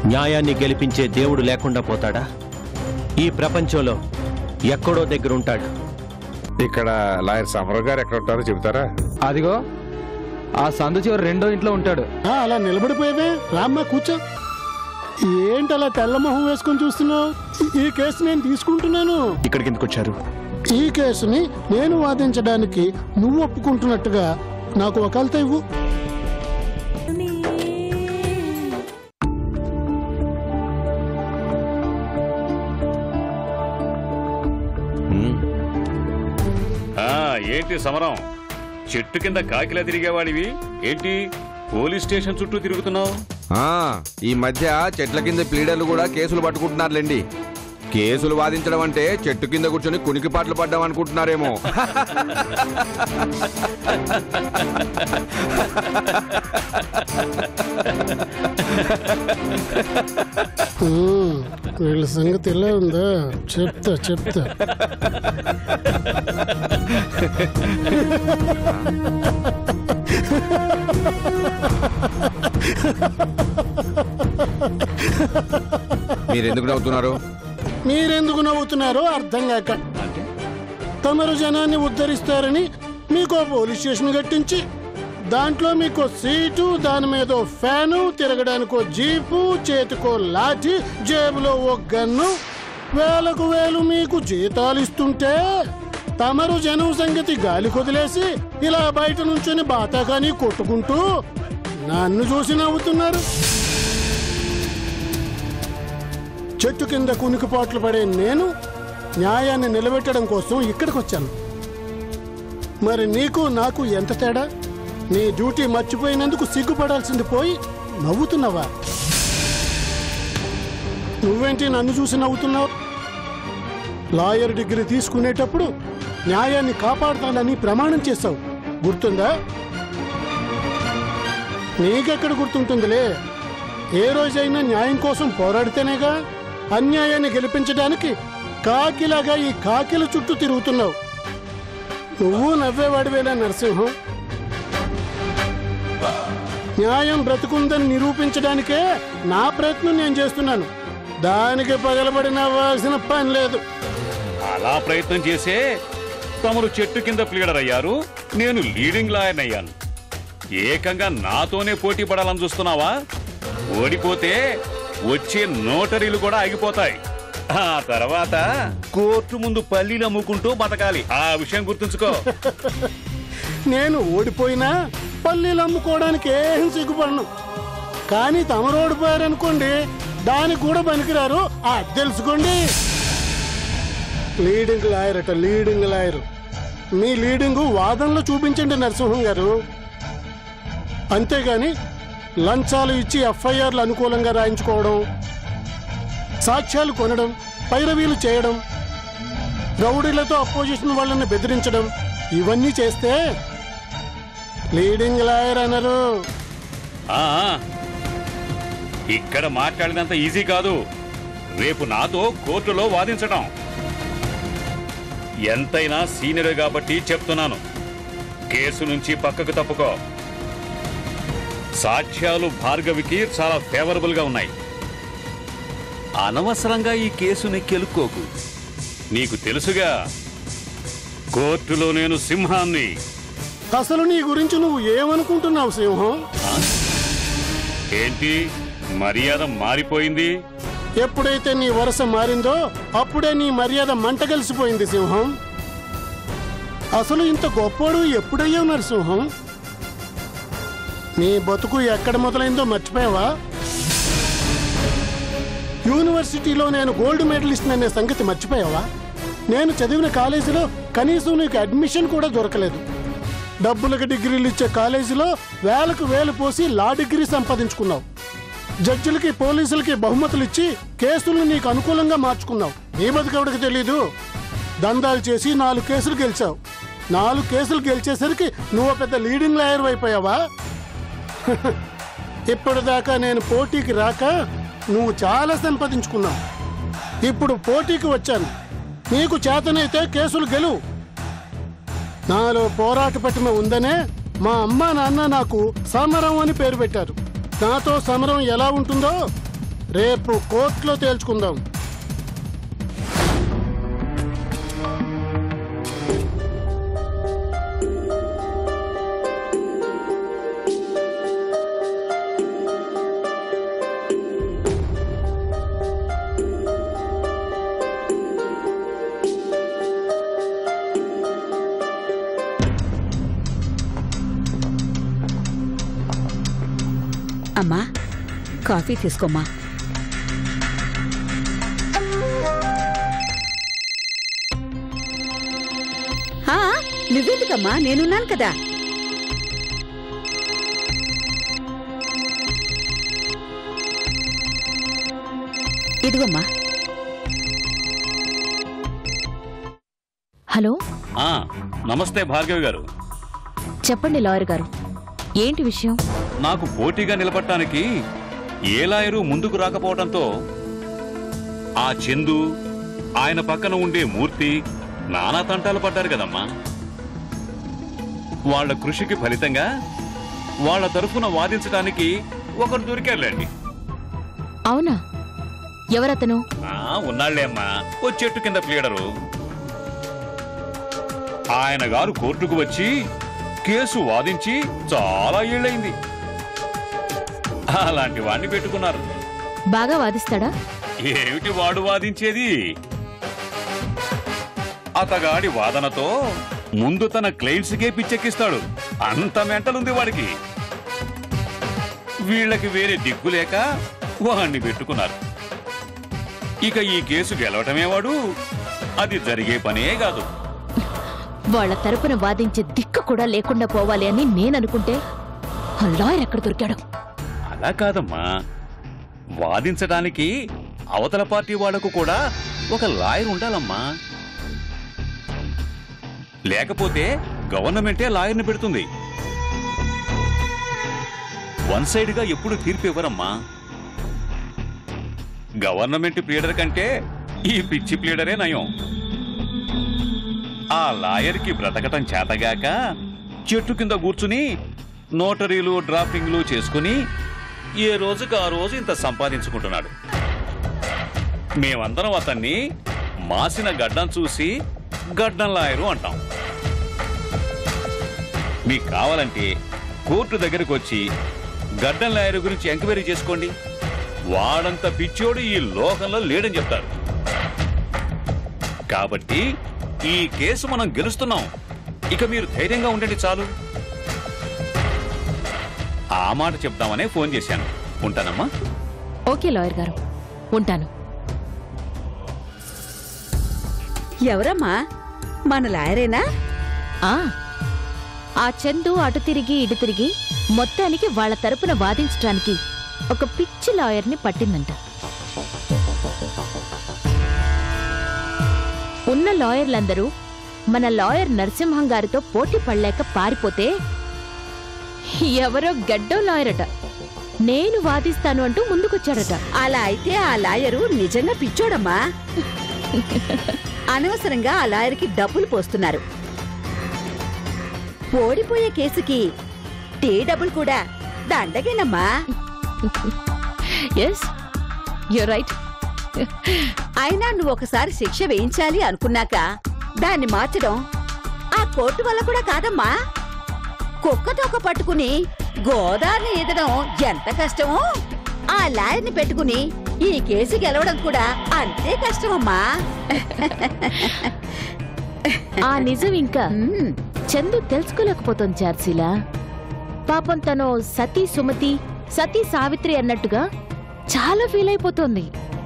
న్యాయాన్ని గెలిపించే దేవుడు లేకుండా పోతాడా? ఈ ప్రపంచంలో ఎక్కడో దగ్గర ఉంటాడు. ఇక్కడ లాయర్ సమరం గారు ఎక్కడ ఉంటారో చెబుతారా? అదిగో ఆ సందు చివరి రెండో ఇంట్లో ఉంటాడు. అలా నిలబడిపోయేవే, రామ్మా కూర్చో. ఏంటి అలా తెల్లమొహం వేసుకొని చూస్తున్నావు? ఈ కేసు నేను తీసుకుంటున్నాను. ఇక్కడికి ఎందుకు వచ్చారు? ఈ కేసుని నేను వాదించడానికి నువ్వు ఒప్పుకుంటున్నట్టుగా నాకు వకాల్తా ఇవ్వు. ఏంటి సమరం, చెట్టు కింద కాకిలా తిరిగేవాడివి ఏంటి పోలీస్ స్టేషన్ చుట్టూ తిరుగుతున్నావు? ఈ మధ్య చెట్ల కింద ప్లీడర్లు కూడా కేసులు పట్టుకుంటున్నారులేండి. కేసులు వాదించడం అంటే చెట్టు కింద కూర్చొని కునికిపాట్లు పడ్డాం అనుకుంటున్నారేమో. వీళ్ళ సంగతి ఎలా ఉందా చెప్తా చెప్తా. మీరెందుకు నవ్వుతున్నారు? మీరెందుకు నవ్వుతున్నారో అర్థం కాక, తమరు జనాన్ని ఉద్ధరిస్తారని మీకు పోలీస్ స్టేషన్ కట్టించి దాంట్లో మీకు సీటు, దాని మీద ఫ్యాను, తిరగడానికో జీపు, చేతికో లాఠీ, జేబులో ఓ గన్ను, వేలకు వేలు మీకు జీతాలు ఇస్తుంటే తమరు జనం సంగతి గాలి కొదిలేసి ఇలా బయట నుంచొని బాతాకాని కొట్టుకుంటూ నన్ను చూసి నవ్వుతున్నారు. చెట్టు కింద కునికిపాట్లు పడే నేను న్యాయాన్ని నిలబెట్టడం కోసం ఇక్కడికి వచ్చాను. మరి నీకు నాకు ఎంత తేడా? నీ డ్యూటీ మర్చిపోయినందుకు సిగ్గుపడాల్సింది పోయి నవ్వుతున్నావా? నువ్వేంటి నన్ను చూసి నవ్వుతున్నావు? లాయర్ డిగ్రీ తీసుకునేటప్పుడు న్యాయాన్ని కాపాడుతానని ప్రమాణం చేశావు, గుర్తుందా? నీకెక్కడ గుర్తుంటుందిలే. ఏ రోజైనా న్యాయం కోసం పోరాడితేనేగా అన్యాయాన్ని గెలిపించడానికి కాకిలాగా ఈ కాకిల చుట్టూ తిరుగుతున్నావు. నువ్వు నవ్వేవాడివేలా నరసింహం. న్యాయం బ్రతుకుందని నిరూపించడానికే నా ప్రయత్నం నేను చేస్తున్నాను. దానికి పగలబడి నవ్వాల్సిన పని లేదు. అలా ప్రయత్నం చేసే తమరు చెట్టు కింద ప్లీడర్ అయ్యారు, నేను లీడింగ్ లాయర్ అయ్యాను. ఏకంగా నాతోనే పోటీ పడాలని చూస్తున్నావా? ఓడిపోతే వచ్చే నోటరీలు కూడా ఆగిపోతాయి. ఆ తర్వాత కోర్టు ముందు పల్లీలు అమ్ముకుంటూ బతకాలి. ఆ విషయం గుర్తుంచుకో. నేను ఓడిపోయినా పల్లీలు అమ్ముకోవడానికి ఏం సిగ్గుపడను. కానీ తమరు ఓడిపోయారనుకోండి, దానికి కూడా పనికిరారు. తెలుసుకోండి. లీడింగ్ లాయర్ అట, లీడింగ్ లాయర్. మీ లీడింగు వాదనలో చూపించండి నరసింహం గారు. అంతేగాని లంచాలు ఇచ్చి ఎఫ్ఐఆర్లు అనుకూలంగా రాయించుకోవడం, సాక్ష్యాలు కొనడం, పైరవీలు చేయడం, రౌడీలతో అపోజిషన్ వాళ్ళని బెదిరించడం, ఇవన్నీ చేస్తే లీడింగ్ లాయర్ అనరు. ఇక్కడ మాట్లాడినంత ఈజీ కాదు రేపు నాతో కోర్టులో వాదించడం. ఎంతైనా సీనియర్ కాబట్టి చెప్తున్నాను, కేసు నుంచి పక్కకు తప్పుకో. సాక్ష్యాలు భార్గవికి చాలా ఫేవరబుల్ గా ఉన్నాయి. అనవసరంగా ఈ కేసుని కెలుక్కోకు. నీకు తెలుసుగా కోర్టులో నేను సింహాన్ని. అసలు నీ గురించి నువ్వు ఏమనుకుంటున్నావు సింహం? ఏంటి మర్యాద మారిపోయింది? ఎప్పుడైతే నీ వరస మారిందో అప్పుడే నీ మర్యాద మంట కలిసిపోయింది సింహం. అసలు ఇంత గొప్పోడు ఎప్పుడయ్యావు నరసింహం? నీ బతుకు ఎక్కడ మొదలైందో మర్చిపోయావా? యూనివర్సిటీలో నేను గోల్డ్ మెడలిస్ట్ అనే సంగతి మర్చిపోయావా? నేను చదివిన కాలేజీలో కనీసం నీకు అడ్మిషన్ కూడా దొరకలేదు. డబ్బులకు డిగ్రీలు ఇచ్చే కాలేజీలో వేలకు వేలు పోసి లా డిగ్రీ సంపాదించుకున్నావు. జడ్జిలకి పోలీసులకి బహుమతులు ఇచ్చి కేసులు నీకు అనుకూలంగా మార్చుకున్నావు. నీ బతుకెవడికి తెలీదు. దందాలు చేసి 4 కేసులు గెలిచావు. 4 కేసులు గెలిచేసరికి నువ్వు పెద్ద లీడింగ్ లాయర్ అయిపోయావా? ఇప్పటిదాకా నేను పోటీకి రాక నువ్వు చాలా సంపాదించుకున్నావు. ఇప్పుడు పోటీకి వచ్చాను. నీకు చేతనైతే కేసులు గెలువు. నాలో పోరాట పటిమ ఉందనే మా అమ్మ నాన్న నాకు సమరం అని పేరు పెట్టారు. నాతో సమరం ఎలా ఉంటుందో రేపు కోర్టులో తేల్చుకుందాం. అమ్మా, కాఫీ తీసుకోమ్మా. నువ్వెందుకమ్మా, నేనున్నాను కదా. ఇదిగోమ్మా. హలో, నమస్తే భార్గవి గారు. చెప్పండి లాయర్ గారు, ఏంటి విషయం? నాకు పోటీగా నిలబడటానికి ఏ లాయరు ముందుకు రాకపోవడంతో ఆ చందు, ఆయన పక్కన ఉండే మూర్తి నానా తంటాలు పడ్డారు కదమ్మా. వాళ్ల కృషికి ఫలితంగా వాళ్ల తరఫున వాదించడానికి ఒకరు దొరికారులేండి. అవునా? ఎవరతను? ఉన్నాళ్లే అమ్మా, ఓ చెట్టు కింద ప్లీడరు. ఆయన గారు కోర్టుకు వచ్చి కేసు వాదించి చాలా ఏళ్ళయింది. అలాంటి వాడిని పెట్టుకున్నారు. బాగా వాదిస్తాడా? ఏమిటి వాడు వాదించేది? అతగాడి వాదనతో ముందు తన క్లయింట్స్కే పిచ్చెక్కిస్తాడు. అంత మెంటలుంది వాడికి. వీళ్ళకి వేరే దిక్కులేక వాణ్ణి పెట్టుకున్నారు. ఇక ఈ కేసు గెలవటమే వాడు. అది జరిగే పనే కాదు. వాళ్ళ తరపున వాదించే దిక్కు కూడా లేకుండా పోవాలి అని నేననుకుంటే ఆ లాయర్ ఎక్కడ దొరికాడు? అలా కాదమ్మా, వాదించడానికి అవతల పార్టీ వాళ్లకు కూడా ఒక లాయర్ ఉండాలమ్మా. లేకపోతే గవర్నమెంటే లాయర్ని పెడుతుంది. వన్ సైడ్ గా ఎప్పుడు తీర్పు ఇవ్వరమ్మా. గవర్నమెంట్ ప్లీడర్ కంటే ఈ పిచ్చి ప్లీడరే నయం. ఆ లాయర్కి బ్రతకటం చేతగాక చెట్టు కింద కూర్చుని నోటరీలు డ్రాఫ్టింగ్లు చేసుకుని ఏ రోజుకు ఆ రోజు ఇంత సంపాదించుకుంటున్నాడు. మేమందరం అతన్ని మాసిన గడ్డం చూసి గడ్డం లాయరు అంటాం. మీకు కావాలంటే కోర్టు దగ్గరకు వచ్చి గడ్డం లాయరు గురించి ఎంక్వైరీ చేసుకోండి. వాడంత పిచ్చోడు ఈ లోకంలో లేడని చెప్తారు. కాబట్టి ఈ కేసు మనం గెలుస్తున్నాం. ఇక మీరు ధైర్యంగా ఉండండి చాలు. ఆ మాట చెప్దామనే ఫోన్ చేశాను. ఉంటానమ్మా. ఓకే లాయర్ గారు, ఉంటాను. ఎవరమ్మా? మన లాయరేనా? ఆ చందు అటు తిరిగి ఇటు తిరిగి మొత్తానికి వాళ్ళ తరపున వాదించడానికి ఒక పిచ్చి లాయర్ని పట్టిందంట. ఉన్న లాయర్లందరూ మన లాయర్ నరసింహం గారితో పోటీ పడలేక పారిపోతే ఎవరో గడ్డో లాయరట నేను వాదిస్తాను అంటూ ముందుకొచ్చాడట. అలా అయితే ఆ లాయరు నిజంగా పిచ్చోడమ్మా. అనవసరంగా ఆ లాయర్కి డబ్బులు పోస్తున్నారు. ఓడిపోయే కేసుకి టీ డబ్బులు కూడా దండగేనమ్మా. Yes, you're right. అయినా నువ్వు ఒకసారి శిక్ష వేయించాలి అనుకున్నాక దాన్ని మార్చడం ఆ కోర్టు వల్ల కూడా కాదమ్మా. కుక్కతోక పట్టుకుని గోదావరిని ఈదడం ఎంత కష్టమో ఆ లాయర్ని పెట్టుకుని ఈ కేసు గెలవడం కూడా అంతే కష్టమమ్మా. ఆ నిజం ఇంకా చందు తెలుసుకోలేకపోతుంది చార్సీలా. పాపం తను సతీ సుమతి, సతీ సావిత్రి అన్నట్టుగా చాలా ఫీల్ అయిపోతోంది.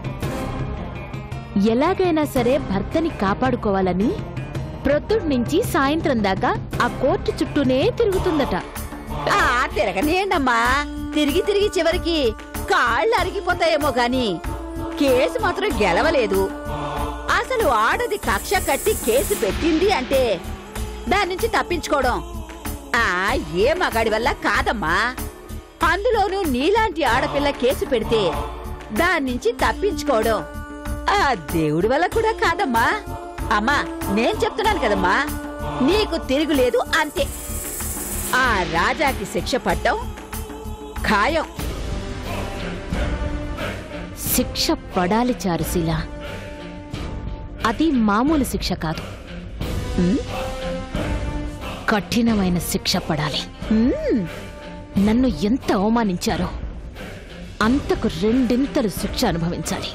ఎలాగైనా సరే భర్తని కాపాడుకోవాలని ప్రొద్దుటి నుంచి సాయంత్రం దాకా ఆ కోర్టు చుట్టూనే తిరుగుతుందట. తిరగనేండమ్మా. తిరిగి తిరిగి చివరికి కాళ్ళు అరిగిపోతాయేమో గాని కేసు మాత్రం గెలవలేదు. అసలు ఆడది కక్ష కట్టి కేసు పెట్టింది అంటే దాని నుంచి తప్పించుకోవడం ఏ మగాడి వల్ల కాదమ్మా. అందులోనూ నీలాంటి ఆడపిల్ల కేసు పెడితే దాని నుంచి తప్పించుకోవడం ఆ దేవుడి వల్ల కూడా కాదమ్మా. అమ్మా, నేను చెప్తున్నాను కదమ్మా, నీకు తిరుగులేదు అంతే. ఆ రాజాకి శిక్ష పడ్డం ఖాయం. శిక్ష పడాలి చారుశీల. అది మామూలు శిక్ష కాదు, కఠినమైన శిక్ష పడాలి. నన్ను ఎంత అవమానించారో అంతకు రెండింతలు శిక్ష అనుభవించాలి.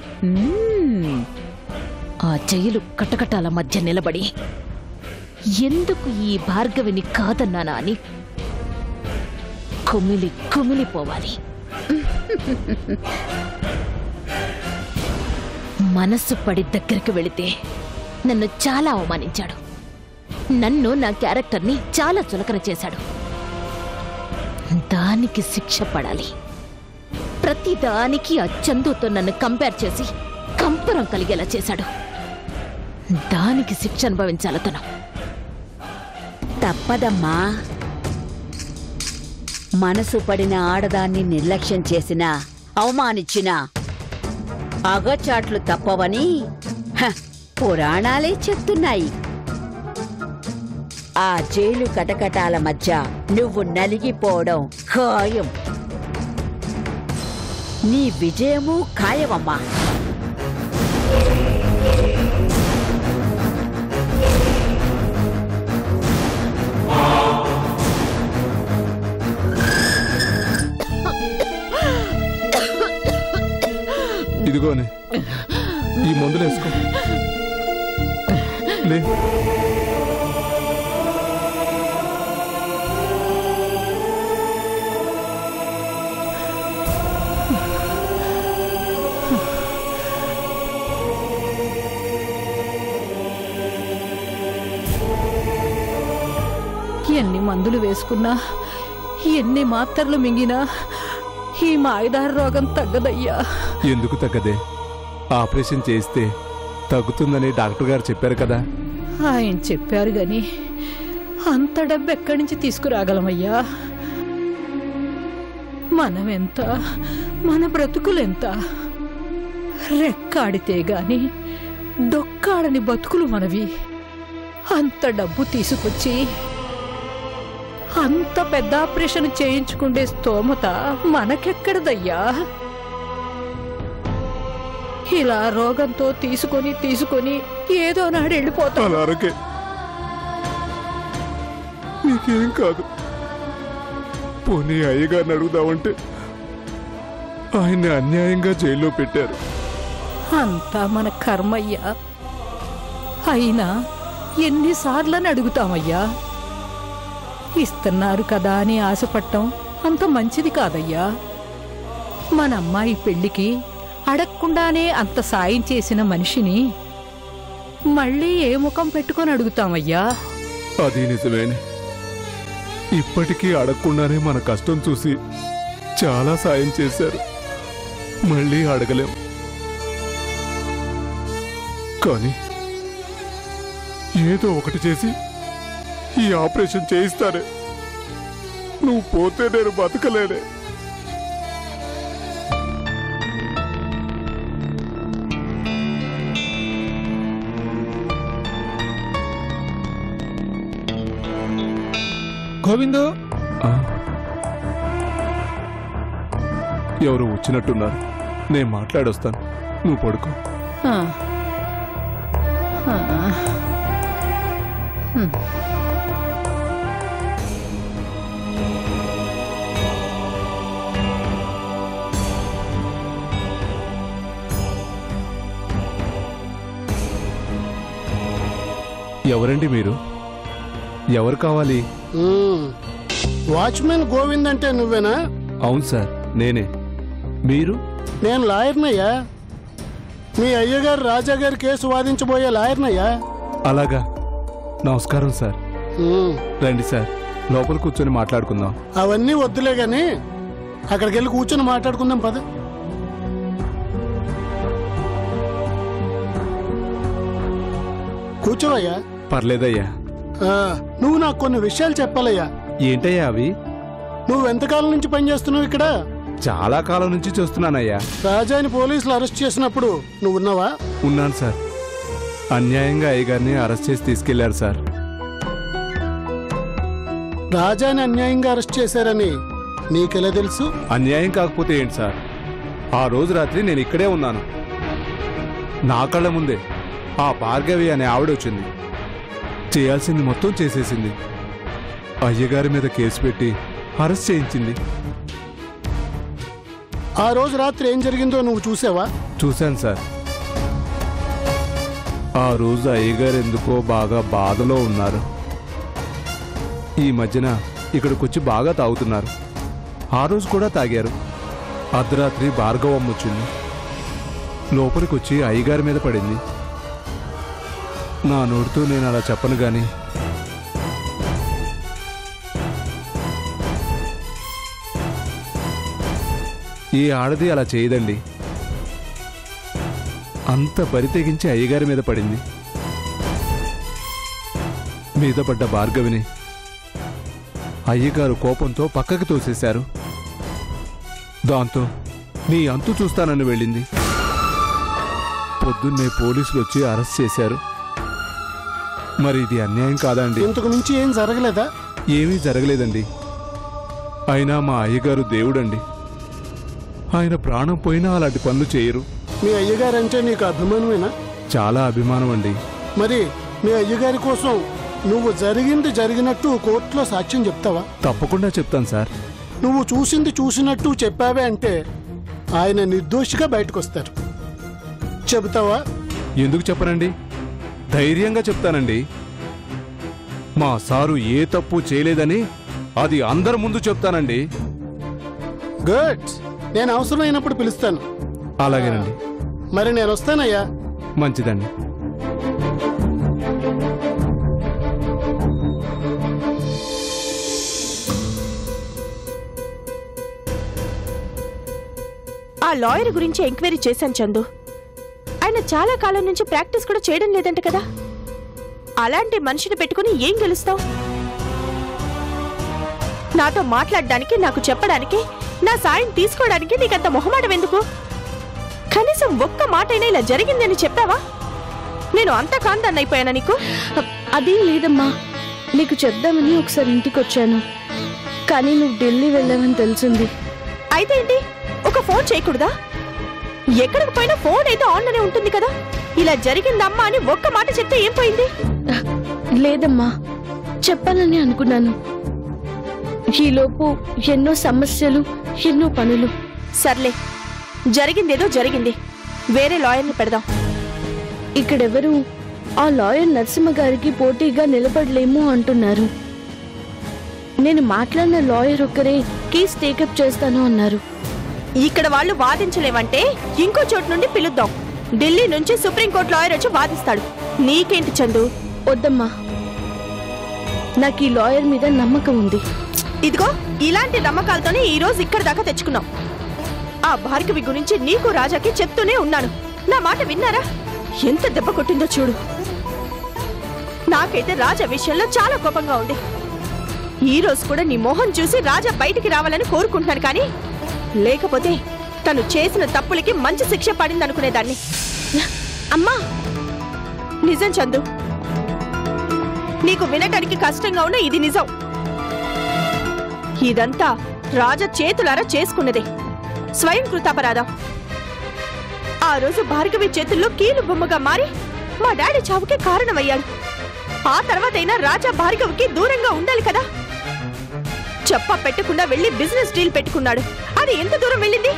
ఆ జైలు కటకటాల మధ్య నిలబడి ఎందుకు ఈ భార్గవిని కాదన్నానా అని కుమిలిపోవాలి. మనస్సు పడి దగ్గరికి వెళితే నన్ను చాలా అవమానించాడు. నన్ను, నా క్యారెక్టర్ని చాలా చులకన చేశాడు. దానికి శిక్ష పడాలి. ప్రతిదానికి ఆ చందుతో నన్ను కంపేర్ చేసి కంపరం కలిగేలా చేశాడు. దానికి శిక్ష అనుభవించాలతను. తప్పదమ్మా. మనసు పడిన ఆడదాన్ని నిర్లక్ష్యం చేసినా, అవమానించినా అగచాట్లు తప్పవని పురాణాలే చెప్తున్నాయి. ఆ జైలు కటకటాల మధ్య నువ్వు నలిగిపోవడం ఖాయం. నీ విజయము ఖాయమమ్మా. ఇదిగోనే ఈ మందులు వేసుకో. లే. ఎన్ని మందులు వేసుకున్నా, ఎన్ని మాత్రలు మింగినా ఈ మాయదారి రోగం తగ్గదయ్యా. ఎందుకు తగ్గదే? ఆపరేషన్ చేస్తే తగ్గుతుందని డాక్టర్ గారు చెప్పారు కదా. ఆయన చెప్పారు గాని అంత డబ్బు ఎక్కడి నుంచి తీసుకురాగలమయ్యా? మనమెంత, మన బ్రతుకులెంత? రెక్కాడితే గాని డొక్కాడని బతుకులు మనవి. అంత డబ్బు తీసుకొచ్చి అంత పెద్ద ఆపరేషన్ చేయించుకుండే స్తోమత మనకెక్కడదయ్యా? ఇలా రోగంతో తీసుకొని ఏదో నాడు వెళ్ళిపోతా. అలాగే నీకేం కాదు. పోనీ అయ్యగారిని అడుగుదామంటే ఆయన్ని అన్యాయంగా జైల్లో పెట్టారు. అంతా మన కర్మయ్యా. అయినా ఎన్నిసార్లని అడుగుతామయ్యా? ఇస్తున్నారు కదా అని ఆశపడటం అంత మంచిది కాదయ్యా. మన అమ్మాయి పెళ్లికి అడగకుండానే అంత సాయం చేసిన మనిషిని మళ్ళీ ఏ ముఖం పెట్టుకొని అడుగుతామయ్యా? అది నిజమేనే. ఇప్పటికీ అడగకుండానే మన కష్టం చూసి చాలా సాయం చేశారు. మళ్ళీ అడగలేం. కానీ ఏదో ఒకటి చేసి ఈ ఆపరేషన్ చేయిస్తారే. నువ్వు పోతే నేను బతకలేనే. గోవిందు, ఎవరు వచ్చినట్టున్నారు. నేను మాట్లాడొస్తాను, నువ్వు పడుకో. ఎవరండి మీరు? ఎవరు కావాలి? వాచ్మెన్ గోవింద్ అంటే నువ్వేనా? అవును సార్, నేనే. మీరు? నేను లాయర్నయ్యా. మీ అయ్యగారు రాజా గారి కేసు వాదించబోయే లాయర్నయ్యా. అలాగా. నమస్కారం సార్. రండి సార్, లోపల కూర్చొని మాట్లాడుకుందాం. అవన్నీ వద్దులే గాని అక్కడికి వెళ్ళి కూర్చొని మాట్లాడుకుందాం పద. కూర్చోవయ్యా. పర్లేదయ్యా. నువ్వు నాకు కొన్ని విషయాలు చెప్పాలయ్యా. ఏంటయ్యా అవి? నువ్వు ఎంతకాలం నుంచి పనిచేస్తున్నావు ఇక్కడ? చాలా కాలం నుంచి చూస్తున్నానయ్యా. రాజాని పోలీసులు అరెస్ట్ చేసినప్పుడు నువ్వు ఉన్నావా? ఉన్నాను సార్. అన్యాయంగా అయ్యగారిని అరెస్ట్ చేసి తీసుకెళ్లారు సార్. రాజాని అన్యాయంగా అరెస్ట్ చేశారని నీకెలా తెలుసు? అన్యాయం కాకపోతే ఏంటి సార్? ఆ రోజు రాత్రి నేను ఇక్కడే ఉన్నాను. నా కళ్ళ ముందే ఆ భార్గవి అనే ఆవిడ వచ్చింది. చేయాల్సింది మొత్తం చేసేసింది. అయ్యగారి మీద కేసు పెట్టి అరెస్ట్ చేయించింది. ఆ రోజు రాత్రి ఏం జరిగిందో నువ్వు చూసావా? చూశాను సార్. ఆ రోజు అయ్యగారు ఎందుకో బాగా బాధలో ఉన్నారు. ఈ మధ్యన ఇక్కడికొచ్చి బాగా తాగుతున్నారు. ఆ రోజు కూడా తాగారు. అర్ధరాత్రి భార్గవమ్మ వచ్చింది. లోపలికొచ్చి అయ్యగారి మీద పడింది. నా నోటితో నేను అలా చెప్పను గాని ఈ ఆడది అలా చేయదండి. అంత బరి తెగించి అయ్యగారి మీద పడింది. మీద పడ్డ భార్గవిని అయ్యగారు కోపంతో పక్కకి తోసేశారు. దాంతో నీ అంతు చూస్తానని వెళ్ళింది. పొద్దున్నే పోలీసులు వచ్చి అరెస్ట్ చేశారు. మరి ఇది అన్యాయం కాదండి? ఇంతకు మించి ఏం జరగలేదా? ఏమీ జరగలేదండి. అయినా మా అయ్యగారు దేవుడండి. ఆయన ప్రాణం పోయినా అలాంటి పనులు చేయరు. మీ అయ్యగారంటే నీకు అభిమానమేనా? చాలా అభిమానం అండి. మరి మీ అయ్యగారి కోసం నువ్వు జరిగింది జరిగినట్టు కోర్టులో సాక్ష్యం చెప్తావా? తప్పకుండా చెప్తాను సార్. నువ్వు చూసింది చూసినట్టు చెప్పావే అంటే ఆయన నిర్దోషిగా బయటకొస్తారు. చెబుతావా? ఎందుకు చెప్పనండి? ధైర్యంగా చెప్తానండి. మా సారు ఏ తప్పు చేయలేదని అది అందరి ముందు చెప్తానండి. గుడ్. నేను అవసరమైనప్పుడు పిలుస్తాను. అలాగేనండి. మరి నేను వస్తానయ్యా. మంచిదండి. ఆ లాయర్ గురించి ఎంక్వైరీ చేశాను చందు. ఆయన చాలా కాలం నుంచి ప్రాక్టీస్ కూడా చేయడం లేదంట కదా. అలాంటి మనిషిని పెట్టుకుని ఏం గెలుస్తావు? నాతో మాట్లాడడానికి, నాకు చెప్పడానికి, నా సాయం తీసుకోవడానికి నీకంత మొహమాటం ఎందుకు? కనీసం ఒక్క మాటైనా ఇలా జరిగిందని చెప్పావా? నేను అంత కాందాన్ని అయిపోయానా నీకు? అదేం లేదమ్మా, నీకు చెప్దామని ఒకసారి ఇంటికి వచ్చాను. కానీ నువ్వు ఢిల్లీ వెళ్ళావని తెలిసింది. అయితే ఏంటి? ఒక ఫోన్ చేయకూడదా? ఎక్కడికి పోయినా ఫోన్ అయితే ఆన్లోనే ఉంటుంది కదా. ఇలా జరిగిందమ్మా అని ఒక్క మాట చెప్తే ఏం పోయింది? లేదమ్మా, చెప్పాలని అనుకున్నాను. ఈలోపు ఎన్నో సమస్యలు, ఎన్నో పనులు. సర్లే, జరిగిందేదో జరిగింది. వేరే లాయర్ని పెడదాం. ఇక్కడెవరు ఆ లాయర్ నరసింహ గారికి పోటీగా నిలబడలేము అంటున్నారు. నేను మాట్లాడిన లాయర్ ఒక్కరే కేసు టేకప్ చేస్తాను అన్నారు. ఇక్కడ వాళ్ళు వాదించలేమంటే ఇంకో చోటు నుండి పిలుద్దాం. ఢిల్లీ నుంచి సుప్రీంకోర్టు లాయర్ వచ్చి వాదిస్తాడు. నీకేంటి చందు? వద్దమ్మా, నాకు ఈ లాయర్ మీద నమ్మకం ఉంది. ఇదిగో ఇలాంటి నమ్మకాలతోనే ఈ రోజు ఇక్కడ దాకా తెచ్చుకున్నాం. ఆ భార్గవి గురించి నీకు రాజాకి చెప్తూనే ఉన్నాను. నా మాట విన్నారా? ఎంత దెబ్బ కొట్టిందో చూడు. నాకైతే రాజా విషయంలో చాలా కోపంగా ఉంది. ఈ రోజు కూడా నీ మొహం చూసి రాజా బయటికి రావాలని కోరుకుంటున్నాను. కానీ లేకపోతే తను చేసిన తప్పులకి మంచి శిక్ష పడిందనుకునేదాన్ని. అమ్మా, నిజం చందు. నీకు వినటానికి కష్టంగా ఉన్న ఇది నిజం. ఇదంతా రాజా చేతులారా చేసుకున్నదే. స్వయం కృతాపరాధం. ఆ రోజు భార్గవి చేతుల్లో కీలు బొమ్మగా మారి మా డాడీ చావుకి కారణమయ్యాడు. ఆ తర్వాతైనా రాజా భార్గవికి దూరంగా ఉండాలి కదా. చెప్పా పెట్టకుండా వెళ్లి బిజినెస్ డీల్ పెట్టుకున్నాడు. అది ఎంత దూరం వెళ్ళింది?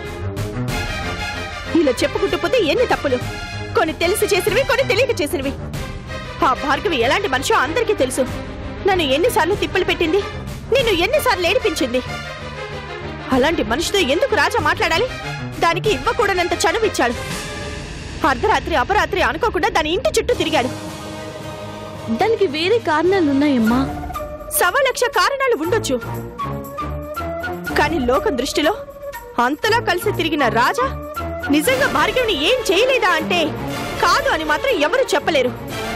ఇలా చెప్పుకుంటూ పోతే ఎన్ని తప్పులు. కొన్ని తెలిసి చేసినవి, కొన్ని తెలియక చేసినవి. ఆ భార్గవి ఎలాంటి మనిషో అందరికీ తెలుసు. నన్ను ఎన్నిసార్లు తిప్పలు పెట్టింది, నిన్ను ఎన్నిసార్లు ఏడిపించింది. అలాంటి మనిషితో ఎందుకు రాజా మాట్లాడాలి? దానికి ఇవ్వకూడనంత చనువిచ్చాడు. అర్ధరాత్రి అపరాత్రి అనుకోకుండా దాని ఇంటి చుట్టూ తిరిగాడు. దానికి వేరే కారణాలున్నాయమ్మా. 1,00,000 కారణాలు ఉండొచ్చు. కానీ లోకం దృష్టిలో అంతలా కలిసి తిరిగిన రాజా నిజంగా భార్గవిని ఏం చేయలేదా అంటే కాదు అని మాత్రం ఎవరు చెప్పలేరు.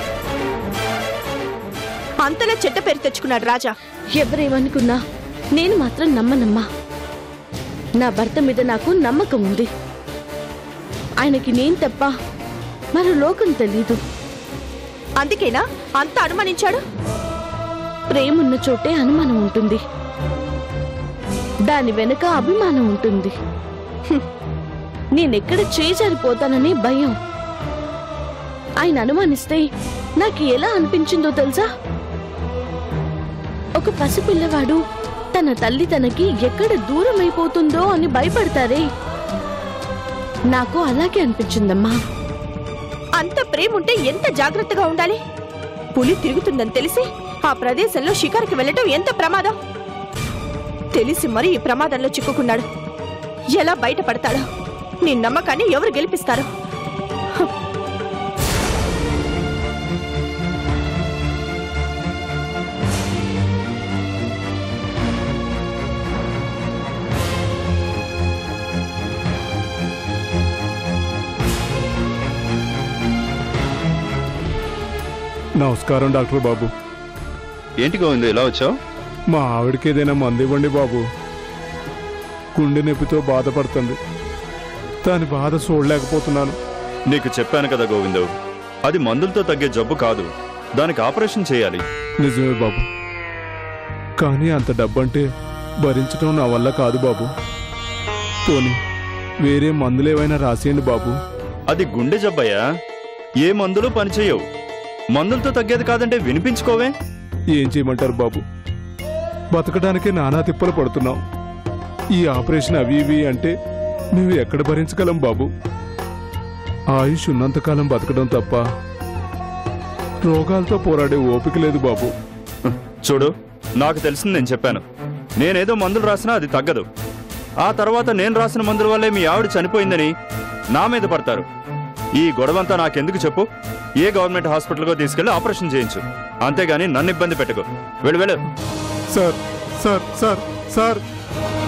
అంతలా చెడ్డ పేరు తెచ్చుకున్నాడు రాజా. ఎవరేమనుకున్నా నేను మాత్రం నమ్మనమ్మా. నా భర్త మీద నాకు నమ్మకం ఉంది. ఆయనకి నేను తప్ప మరో లోకం తెలీదు. అందుకేనా అంత అనుమానించాడు? ప్రేమున్న చోటే అనుమానం ఉంటుంది, దాని వెనుక అభిమానం ఉంటుంది. నేనెక్కడ చేజారిపోతానని భయం. ఆయన అనుమానిస్తే నాకు ఎలా అనిపించిందో తెలుసా? ఒక పసిపిల్లవాడు తన తల్లి తనకి ఎక్కడ దూరం అయిపోతుందో అని భయపడతారే, నాకు అలాగే అనిపించిందమ్మా. అంత ప్రేమ ఉంటే ఎంత జాగ్రత్తగా ఉండాలి. పులి తిరుగుతుందని తెలిసి ఆ ప్రదేశంలో షికారుకి వెళ్ళటం ఎంత ప్రమాదం. తెలిసి మరి ఈ ప్రమాదంలో చిక్కుకున్నాడు. ఎలా బయటపడతాడో? నీ నమ్మకాన్ని ఎవరు గెలిపిస్తారో? నమస్కారం డాక్టర్ బాబు. ఏంటి గోవిందు ఇలా వచ్చావు? మా ఆవిడకి ఏదైనా మందు ఇవ్వండి బాబు. గుండె నొప్పితో బాధపడుతుంది. దాని బాధ చూడలేకపోతున్నాను. నీకు చెప్పాను కదా గోవిందు, అది మందులతో తగ్గే జబ్బు కాదు, దానికి ఆపరేషన్ చేయాలి. నిజమే బాబు, కానీ అంత డబ్బంటే భరించడం నా వల్ల కాదు బాబు. పోనీ వేరే మందులేవైనా రాసేయండి బాబు. అది గుండె జబ్బయ్యా, ఏ మందులు పనిచేయవు. మందులతో తగ్గేది కాదంటే వినిపించుకోవే. ఏం చేయమంటారు బాబు? బతకడానికే నానా తిప్పలు పడుతున్నాం. ఈ ఆపరేషన్ అవి ఇవి అంటే మేము ఎక్కడ భరించగలం బాబు? ఆయుష్ ఉన్నంతకాలం బతకడం తప్ప రోగాలతో పోరాడే ఓపిక లేదు బాబు. చూడు, నాకు తెలిసింది నేను చెప్పాను. నేనేదో మందులు రాసినా అది తగ్గదు. ఆ తర్వాత నేను రాసిన మందుల వల్లే మీ ఆవిడ చనిపోయిందని నా మీద పడతారు. ఈ గొడవంతా నాకెందుకు చెప్పు? ఏ గవర్నమెంట్ హాస్పిటల్కో తీసుకెళ్లి ఆపరేషన్ చేయించు, అంతేగాని నన్ను ఇబ్బంది పెట్టుకో. వెళ్ళు వెళ్ళు. Sir sir sir sir